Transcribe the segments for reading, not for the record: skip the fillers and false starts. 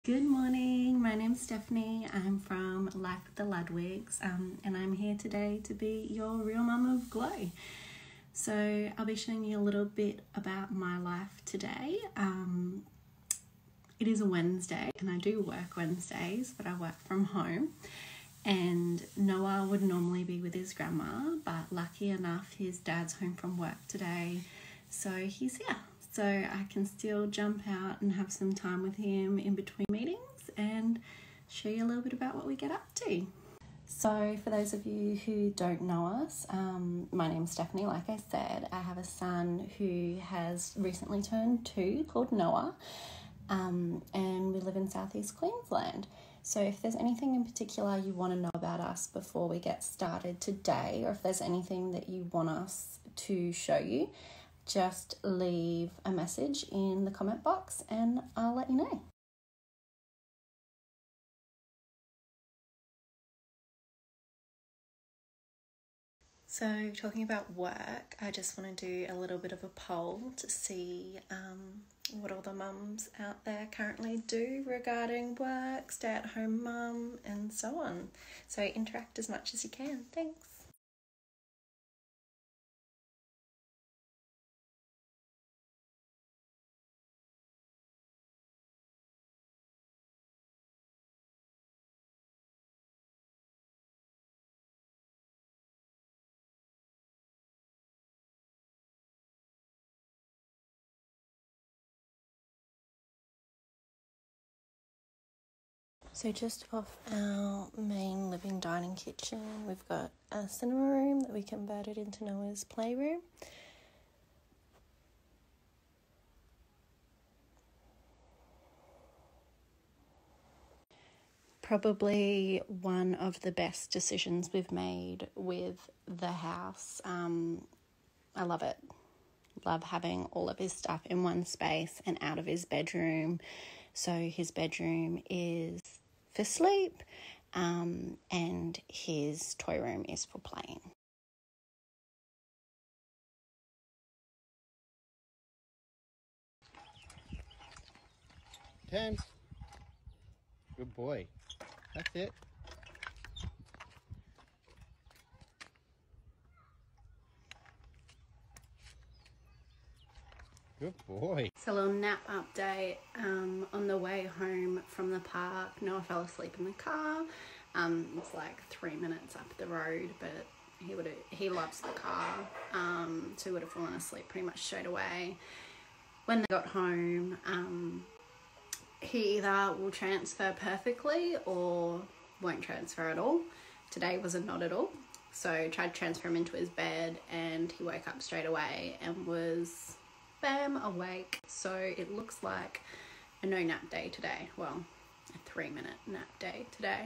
Good morning, my name's Stephanie. I'm from Life with the Ludwigs and I'm here today to be your real mum of Glow. So I'll be showing you a little bit about my life today. It is a Wednesday and I do work Wednesdays, but I work from home. And Noah would normally be with his grandma, but lucky enough his dad's home from work today, so he's here. So I can still jump out and have some time with him in between meetings and show you a little bit about what we get up to. So for those of you who don't know us, my name's Stephanie, like I said. I have a son who has recently turned 2 called Noah, and we live in southeast Queensland. So if there's anything in particular you want to know about us before we get started today, or if there's anything that you want us to show you, just leave a message in the comment box and I'll let you know. So talking about work, I just want to do a little bit of a poll to see what all the mums out there currently do regarding work, stay-at-home mum, and so on. So interact as much as you can. Thanks. So just off our main living dining kitchen, we've got a cinema room that we converted into Noah's playroom. Probably one of the best decisions we've made with the house. I love it. Love having all of his stuff in one space and out of his bedroom. So his bedroom is for sleep, and his toy room is for playing. Tens. Good boy. That's it. Good boy. So a little nap update. On the way home from the park, Noah fell asleep in the car. It's like 3 minutes up the road, but he loves the car, so he would have fallen asleep pretty much straight away. When they got home, he either will transfer perfectly or won't transfer at all. Today was a not at all. So tried to transfer him into his bed and he woke up straight away and was bam, awake. So it looks like a no nap day today. Well, a 3-minute nap day today.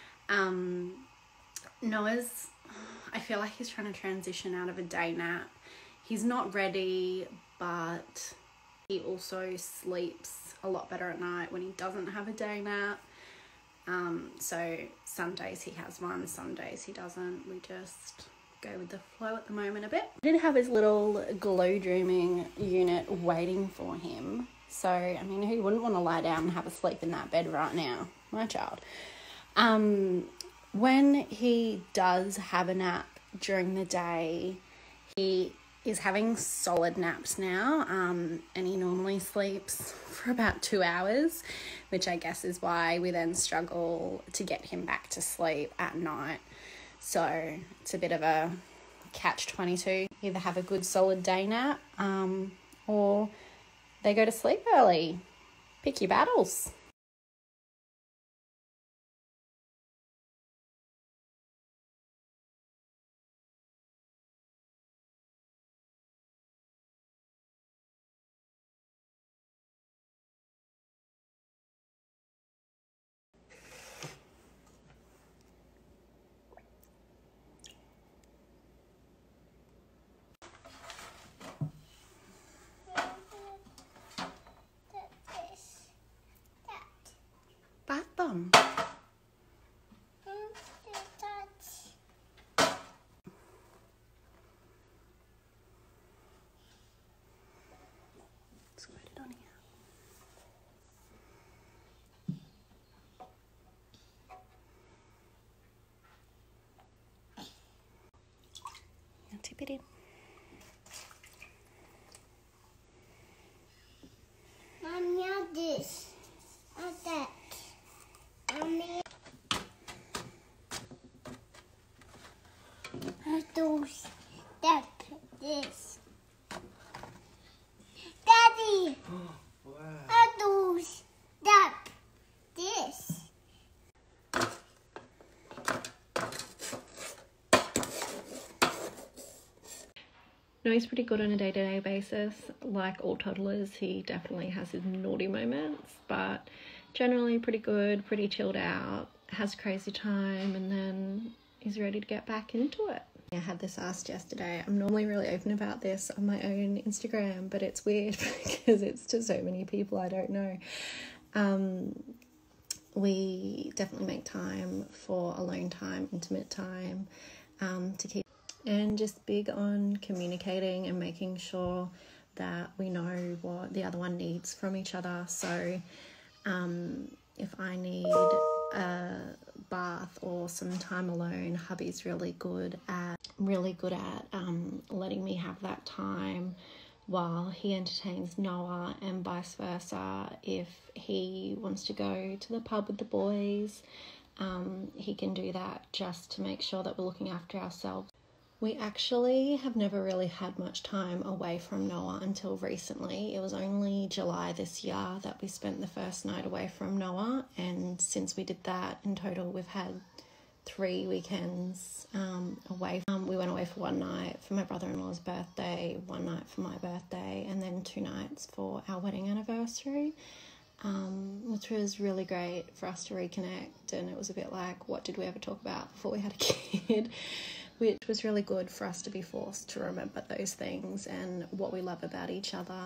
Noah's, I feel like he's trying to transition out of a day nap. He's not ready, but he also sleeps a lot better at night when he doesn't have a day nap. So some days he has one, some days he doesn't. We just go with the flow at the moment a bit. I did have his little glow dreaming unit waiting for him. So, I mean, who wouldn't want to lie down and have a sleep in that bed right now? My child. When he does have a nap during the day, he is having solid naps now, and he normally sleeps for about 2 hours, which I guess is why we then struggle to get him back to sleep at night. So it's a bit of a catch-22. Either have a good solid day nap, or they go to sleep early. Pick your battles. Bath bomb. Squirt it on here. Dip it in. Mommy, have this. Have that. Mommy. Have those. Step this. Daddy. Wow. Have those. Step this. No, he's pretty good on a day-to-day basis. Like all toddlers, he definitely has his naughty moments, but generally pretty good, pretty chilled out, has crazy time, and then he's ready to get back into it. I had this asked yesterday. I'm normally really open about this on my own Instagram, but it's weird because it's to so many people I don't know. We definitely make time for alone time, intimate time, to keep, and just big on communicating and making sure that we know what the other one needs from each other. So if I need a bath or some time alone, hubby's really good at letting me have that time while he entertains Noah, and vice versa. If he wants to go to the pub with the boys, he can do that just to make sure that we're looking after ourselves. We actually have never really had much time away from Noah until recently. It was only July this year that we spent the first night away from Noah, and since we did that, in total we've had 3 weekends away. We went away for one night for my brother-in-law's birthday, one night for my birthday, and then 2 nights for our wedding anniversary, which was really great for us to reconnect. And it was a bit like, what did we ever talk about before we had a kid? Which was really good for us to be forced to remember those things and what we love about each other.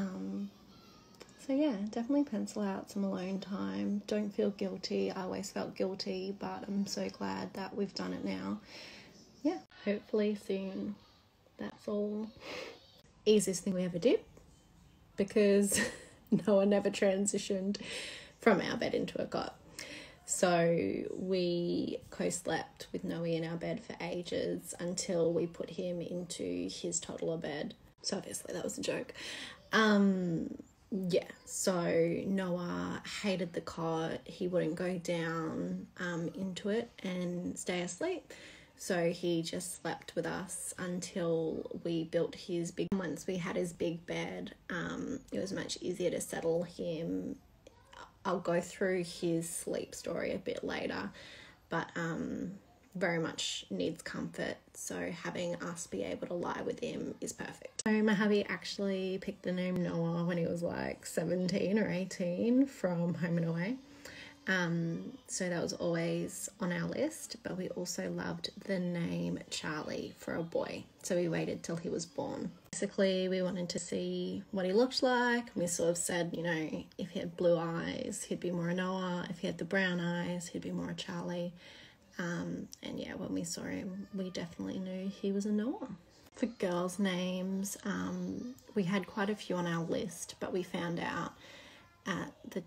So yeah, definitely pencil out some alone time. Don't feel guilty. I always felt guilty, but I'm so glad that we've done it now. Yeah, hopefully soon. That's all. Easiest thing we ever did, because Noah never transitioned from our bed into a cot. So we co-slept with Noe in our bed for ages until we put him into his toddler bed. So obviously that was a joke. Yeah, so Noah hated the cot. He wouldn't go down into it and stay asleep. So he just slept with us until we built his big... Once we had his big bed, it was much easier to settle him. I'll go through his sleep story a bit later, but very much needs comfort, so having us be able to lie with him is perfect. So my hubby actually picked the name Noah when he was like 17 or 18 from Home and Away. So that was always on our list, but we also loved the name Charlie for a boy, so we waited till he was born. Basically, we wanted to see what he looked like. We sort of said, you know, if he had blue eyes, he'd be more a Noah. If he had the brown eyes, he'd be more a Charlie. And yeah, when we saw him, we definitely knew he was a Noah. For girls' names, we had quite a few on our list, but we found out at the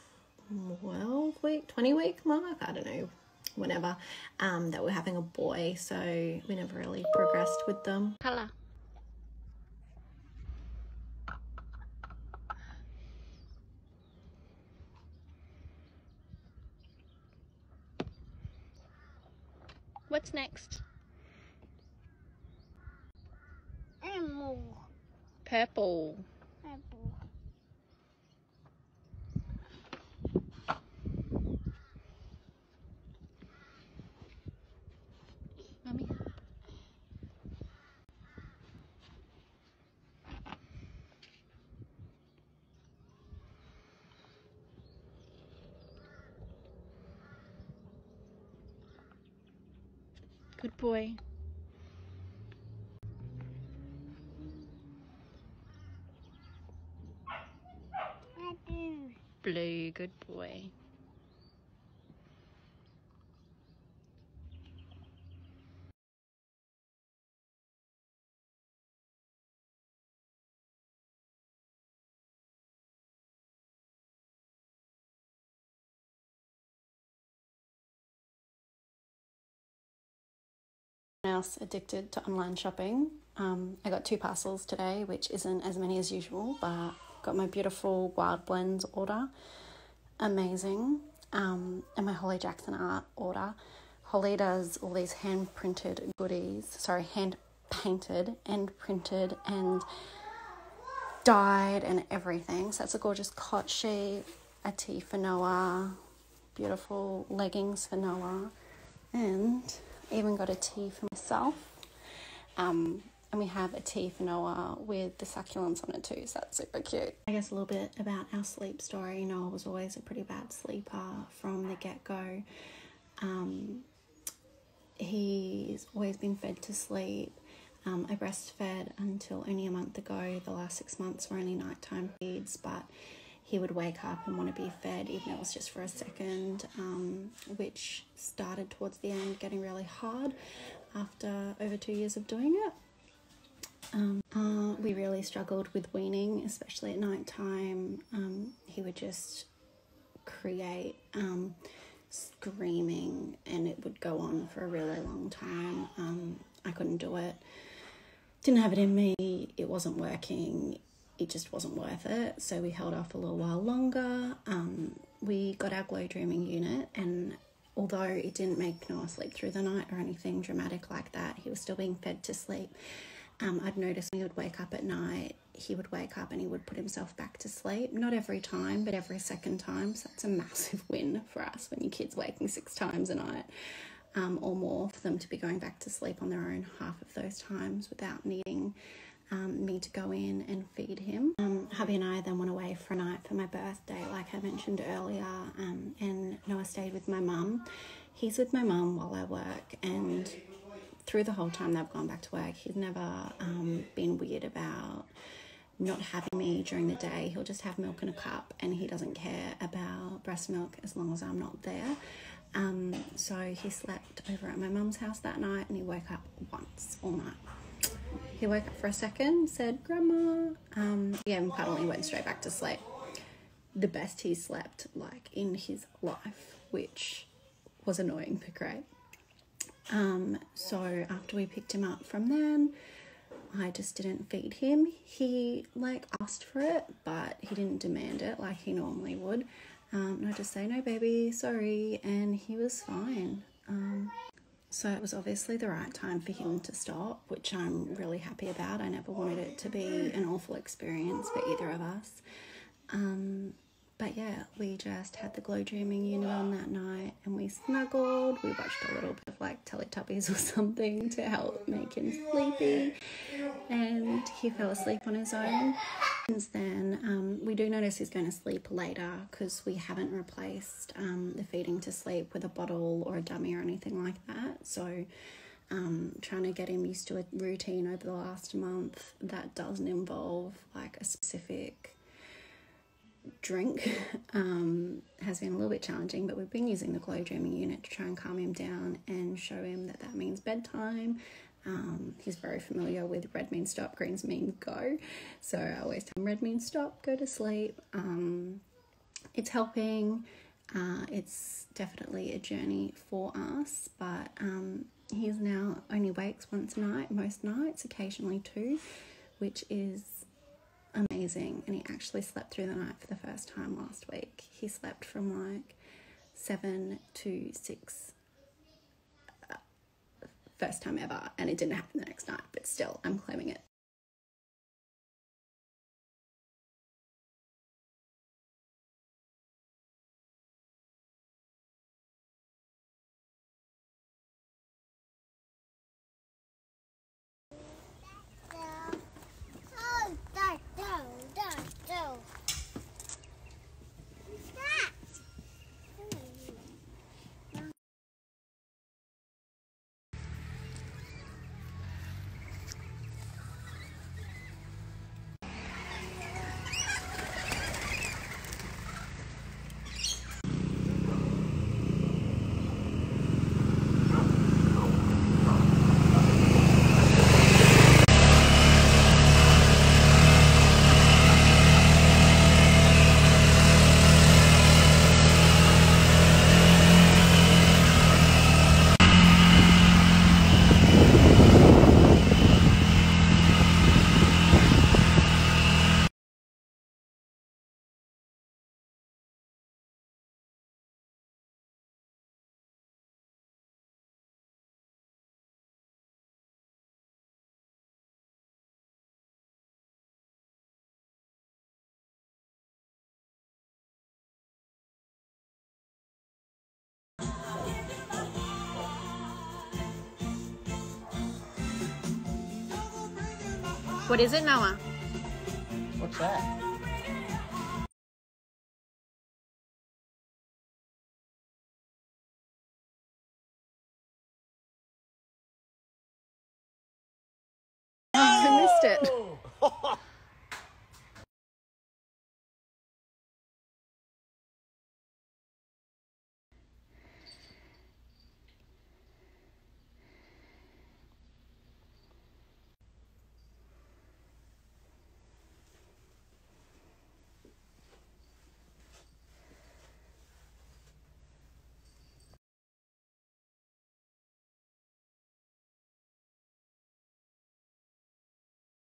20-week mark, I don't know, whenever, that we're having a boy, so we never really progressed with them. Colour. What's next? Animal. Purple. Apple. Mummy. Good boy. Apple. Blue, good boy. else addicted to online shopping. I got 2 parcels today, which isn't as many as usual, but got my beautiful Wild Blends order. Amazing. And my Holly Jackson art order. Holly does all these hand-painted and printed and dyed and everything. So that's a gorgeous cot sheet, a tee for Noah, beautiful leggings for Noah, and even got a tee for myself. And we have a tee for Noah with the succulents on it too, so that's super cute. I guess a little bit about our sleep story. Noah was always a pretty bad sleeper from the get-go. He's always been fed to sleep. I breastfed until only a month ago. The last 6 months were only nighttime feeds, but he would wake up and want to be fed, even if it was just for a second, which started towards the end getting really hard after over 2 years of doing it. We really struggled with weaning, especially at night time. He would just create screaming, and it would go on for a really long time. I couldn't do it. Didn't have it in me. It wasn't working. It just wasn't worth it. So we held off a little while longer. We got our glow dreaming unit, and although it didn't make Noah sleep through the night or anything dramatic like that, he was still being fed to sleep. I'd noticed when he would wake up at night, he would wake up and he would put himself back to sleep. Not every time, but every second time. So that's a massive win for us when your kid's waking 6 times a night or more, for them to be going back to sleep on their own half of those times without needing me to go in and feed him. Hubby and I then went away for a night for my birthday, like I mentioned earlier, and Noah stayed with my mum. He's with my mum while I work, and through the whole time they've gone back to work, he's never been weird about not having me during the day. He'll just have milk in a cup, and he doesn't care about breast milk as long as I'm not there. So he slept over at my mum's house that night, and he woke up once all night. He woke up for a second, said, "Grandma." He gave him a cuddle and he went straight back to sleep. The best he slept like in his life, which was annoying but great. So after we picked him up from then, I just didn't feed him. He asked for it, but he didn't demand it like he normally would. And I just say, "No, baby, sorry," and he was fine. So it was obviously the right time for him to stop, which I'm really happy about. I never wanted it to be an awful experience for either of us. But yeah, we just had the glow dreaming unit on that night, and we snuggled. We watched a little bit of Teletubbies or something to help make him sleepy, and he fell asleep on his own. Since then, we do notice he's going to sleep later because we haven't replaced the feeding to sleep with a bottle or a dummy or anything like that. So trying to get him used to a routine over the last month that doesn't involve a specific drink has been a little bit challenging, but we've been using the glow dreaming unit to try and calm him down and show him that means bedtime. He's very familiar with red means stop, green means go, so I always tell him red means stop, go to sleep. It's helping. It's definitely a journey for us, but he's now only wakes once a night most nights, occasionally 2, which is amazing. And he actually slept through the night for the first time last week. He slept from 7 to 6, first time ever, and it didn't happen the next night, but still I'm claiming it. What is it, Noah? What's that?